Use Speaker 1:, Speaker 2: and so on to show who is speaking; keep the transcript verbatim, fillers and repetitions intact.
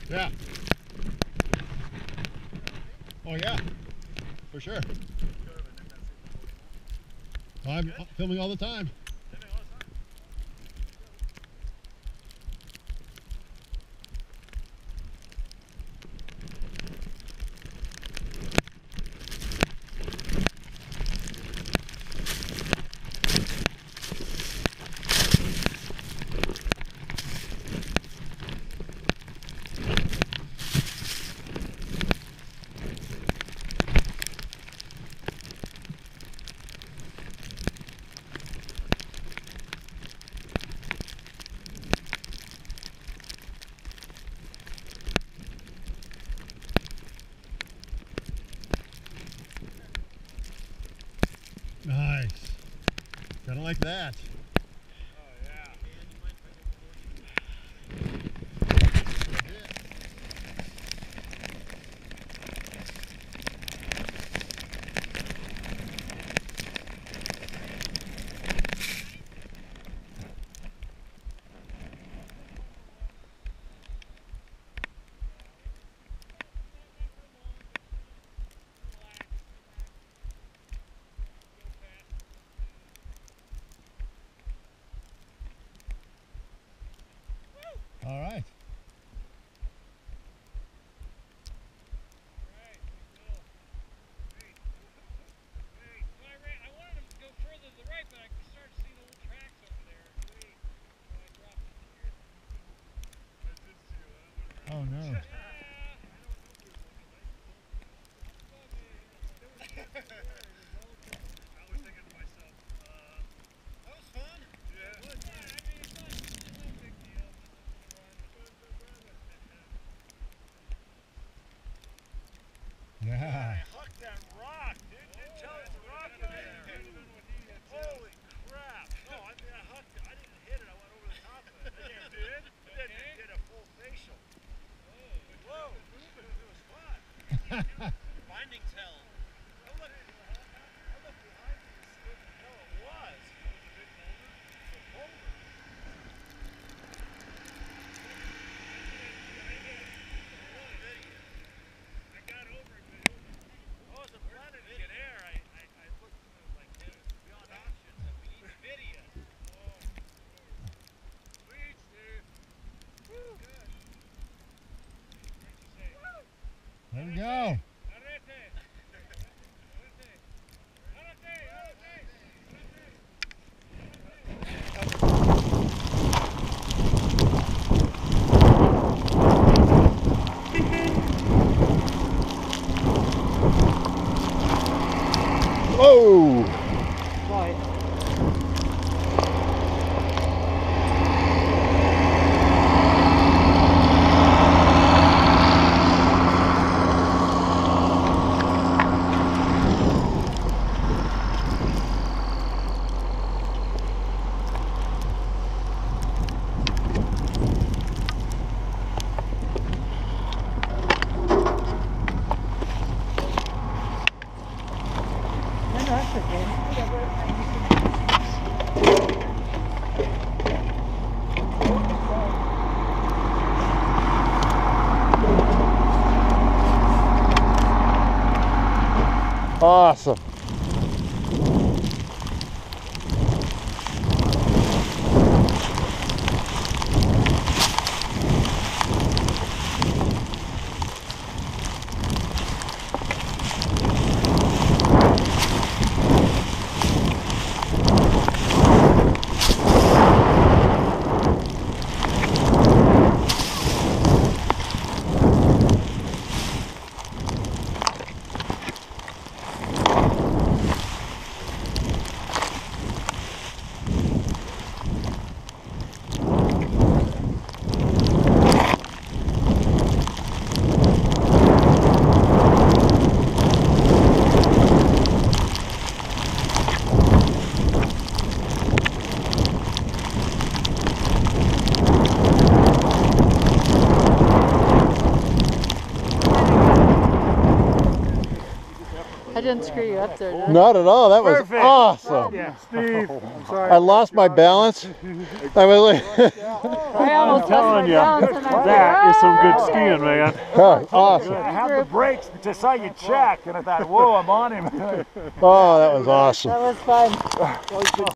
Speaker 1: Yeah. Oh yeah, for sure. I'm filming all the time. Nice. Kind of like that. All right. Oh no. Yeah.
Speaker 2: I hucked that rock, dude. Didn't tell it to rock in there. Holy crap. No, I mean, I hucked it. I didn't hit it. I went over the top of it. You did? But then you did a full facial. Whoa. It was fun. Findings held. I looked, I looked behind me to see what the hell it was. It was a boulder.
Speaker 1: There we go. Whoa!
Speaker 3: Right. No, no, that's okay.
Speaker 1: Awesome.
Speaker 3: didn't screw you up there, did I?
Speaker 1: Not at all. That was
Speaker 2: Perfect.
Speaker 1: awesome.
Speaker 2: Yeah, Steve. I'm sorry.
Speaker 1: I lost my balance. I was like,
Speaker 3: I almost lost my
Speaker 2: telling
Speaker 3: balance
Speaker 2: you,
Speaker 3: and I
Speaker 2: that is some good
Speaker 3: "Oh,
Speaker 2: skiing, man.
Speaker 1: oh, awesome.
Speaker 2: I had the brakes to saw you check, and I thought, whoa, I'm on him.
Speaker 1: Oh, that was awesome.
Speaker 3: That was fun.